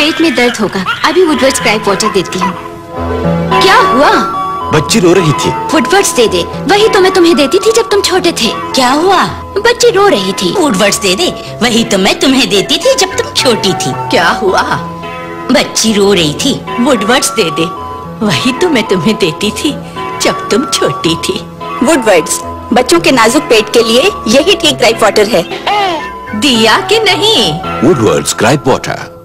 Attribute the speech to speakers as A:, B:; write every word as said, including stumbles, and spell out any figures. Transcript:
A: पेट में दर्द होगा, अभी वुडवर्ड्स क्राइप वाटर देती हूँ। क्या हुआ?
B: बच्ची रो रही थी।
A: वुडवर्ड्स दे दे, वही तो मैं तुम्हें देती थी जब तुम छोटे थे।
C: क्या हुआ?
A: बच्ची रो रही थी।
C: वुडवर्ड्स दे दे, वही तो मैं तुम्हें देती थी जब तुम छोटी थी।
D: क्या हुआ?
C: बच्ची रो रही थी।
D: वुडवर्ड्स दे दे, वही तो मैं तुम्हें देती थी जब तुम छोटी थी।
E: वुडवर्ड्स बच्चों के नाजुक पेट के लिए यही ठीक क्राइप वाटर है।
D: दिया कि नहीं?
B: Woodward's gripe water.